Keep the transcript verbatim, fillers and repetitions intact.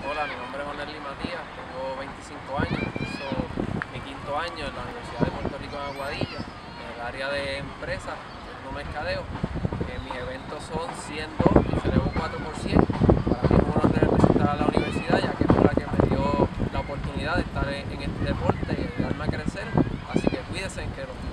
Hola, mi nombre es Onelli Matías, tengo veinticinco años, curso mi quinto año en la Universidad de Puerto Rico en Aguadilla, en el área de empresas, haciendo mercadeo. Eh, mis eventos son cien, dos y celebro cuatro por cien. Para mí es un honor representar a la universidad, ya que fue la que me dio la oportunidad de estar en, en este deporte y ayudarme a crecer. Así que cuídense, que los